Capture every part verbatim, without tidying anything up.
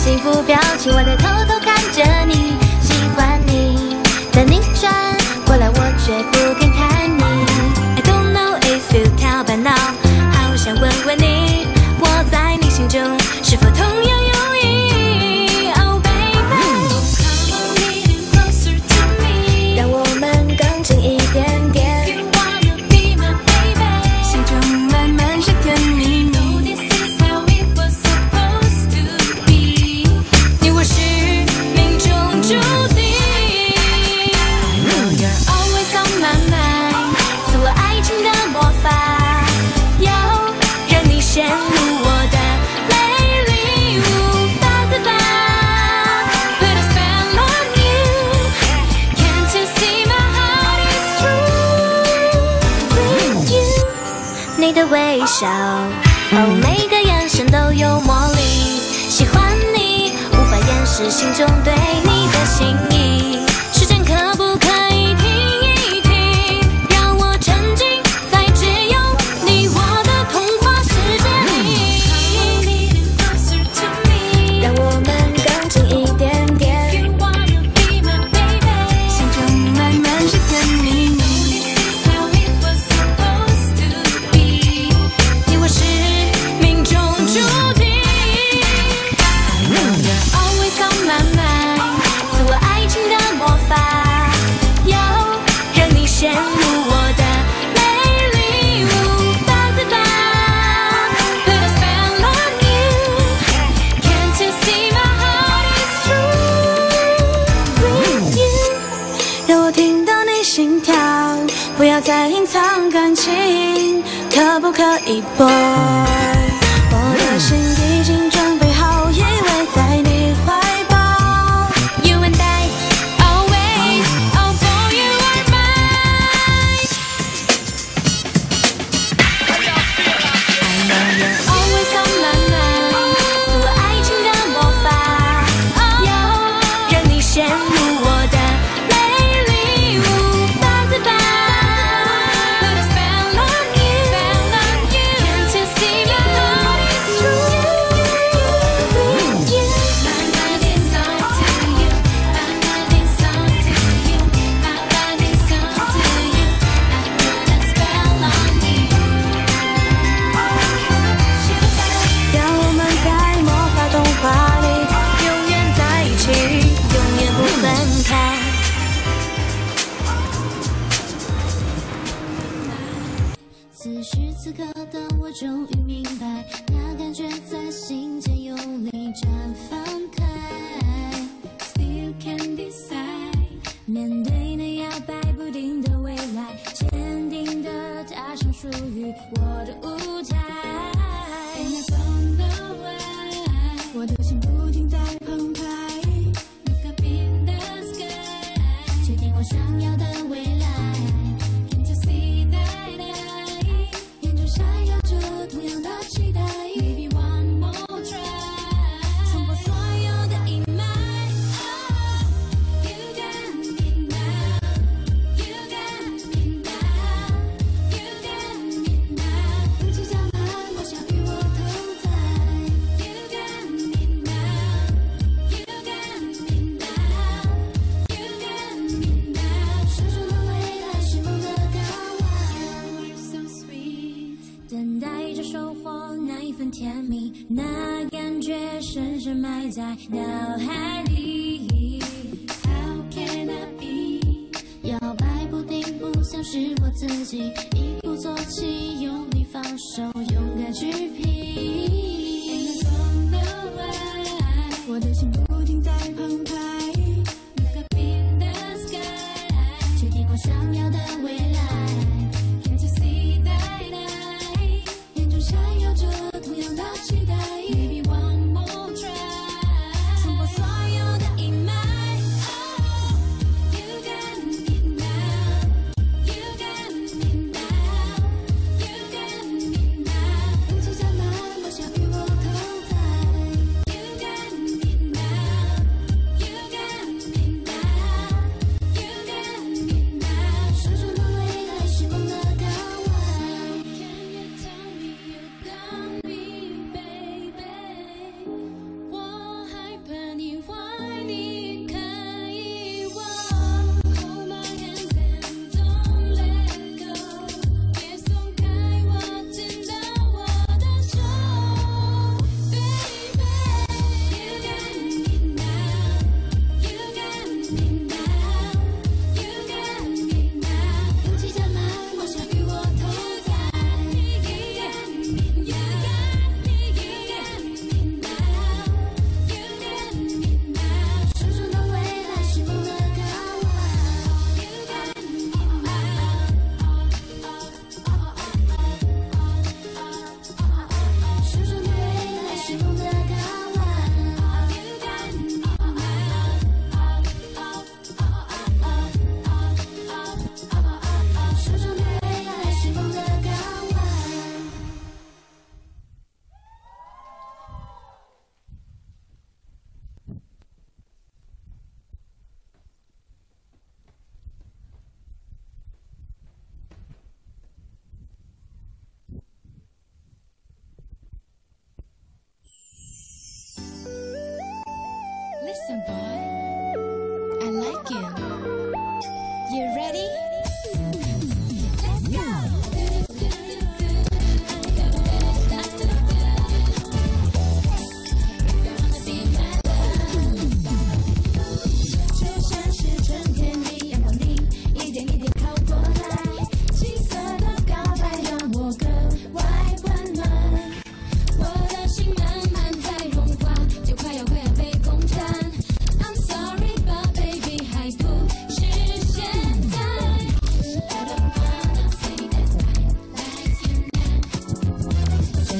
幸福表情，我在偷偷看着你，喜欢你，但你转过来，我却不敢看你。I don't know if you tell by now， 好想问问你，我在你心中是否同样有意义 ？Oh baby， 让我们更近一点点。 你的微笑，哦，每个眼神都有魔力。喜欢你，无法掩饰心中对你的心意。时间可不可以停一停，让我沉浸在只有你我的童话世界里。让我们更近一点点，心中慢慢是个秘密。 心跳，不要再隐藏感情，可不可以 boy？ 我的心已经准备好，依偎在你怀抱。You and I always, oh boy, you are mine. I know you're always on my mind， 自我爱情的魔法，要让你陷入我的。 此时此刻的我终于明白，那感觉在心间用力绽放开。Still can't decide， 面对那摇摆不定的未来，坚定地踏上属于我的舞台。我的心不停在澎湃 ，Look up in the sky， 确定我想要的未来。 闪耀着同样的期待 ，Maybe one more try， 冲破所有的阴霾。Oh, you got me now, you got me now, you got me now。勇气将来，我想与我同在。You got me now, you got me now, you got me now。闪烁的未来是梦的港湾 ，You're so sweet。 等待着收获那一份甜蜜，那感觉深深埋在脑海里。How can I be？ 摇摆不定，不像是我自己，一鼓作气，用力放手，勇敢去拼。我的心不停在澎湃 ，Look up in the sky， 确定我想要的未来。 Can't you see that I 眼中闪耀着同样的期待 ，Maybe one more try， 冲破所有的阴霾。Oh, you got me now, you got me now, you got me now。勇气将来，我想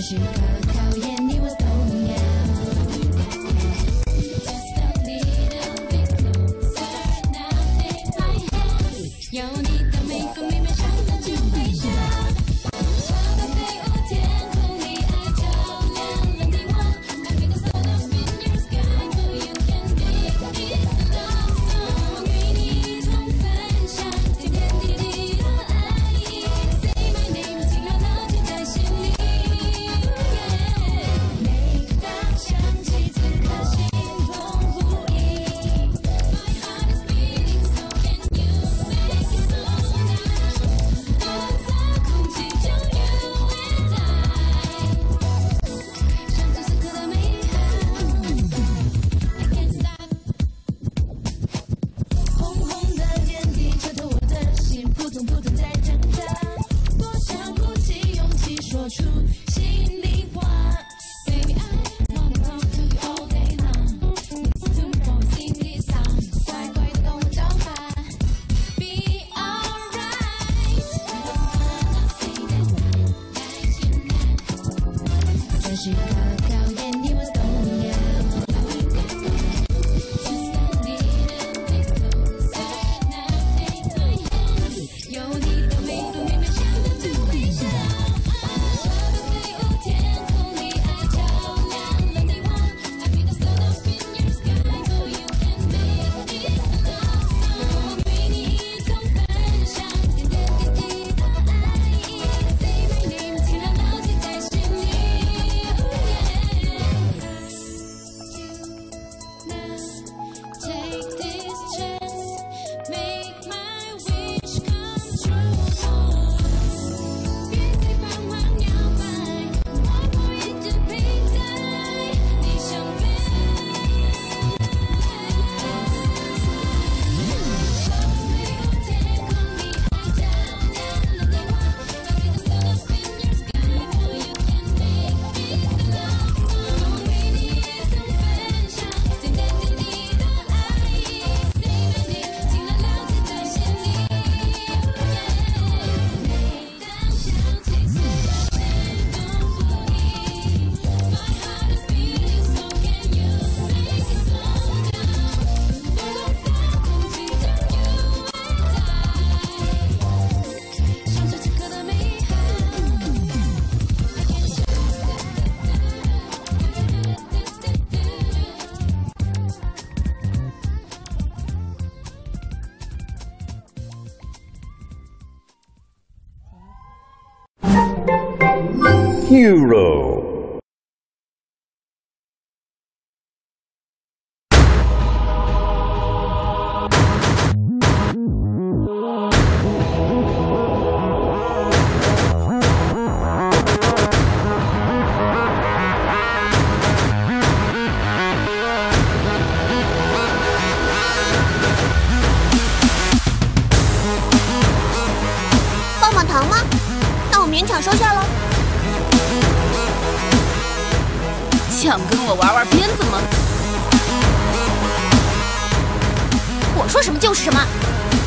是个考验你我都要。Just a little bit closer, now take my hand。有你的每分每秒，闪亮就微笑。我的飞舞天空里，爱照亮了你我。I feel the sun up in your sky, so you can make it love song。与你同分享点点滴滴的爱意。Say my name， 轻绕牢记在心里。每当想起，此刻心痛不已。My heart is beating, so can you make it slow down？我在空气中 you and I， 享受此刻的美好。I can't stop。红红的眼底穿透我的心，扑通扑通在挣扎。多想鼓起勇气说出心里话。Baby, I wanna talk to you all day long。Listen to me sing this song， 乖乖地跟我走吧。Be alright。Say that I like you now。这是个考验，你我都要。Just a little bit closer, now take my hand。有你的每分每秒，闪亮就微笑。我的飞舞天空里，爱照亮了你我。I feel the sun up in your sky, so you can make it love song。与你同分享点点滴滴的爱意。Say my name， 轻绕牢记在心里。Now take this chance, make my wish come true。别再彷徨摇摆，我不一直平待你想飞。我飞舞天空里，爱照亮了你我。I feel the sun up in your sky, so you can make it love song。与你同分享点点滴滴的爱意。Say my name， 轻绕牢记在心里。每当想起，此刻心动不已。My heart is beating, so can you make it slow down？浮在空气中 you and I， 享受此刻的美好。I can't stop。 Hero。 棒棒糖吗？那我勉强收下喽。 想跟我玩玩鞭子吗？ 我说什么就是什么。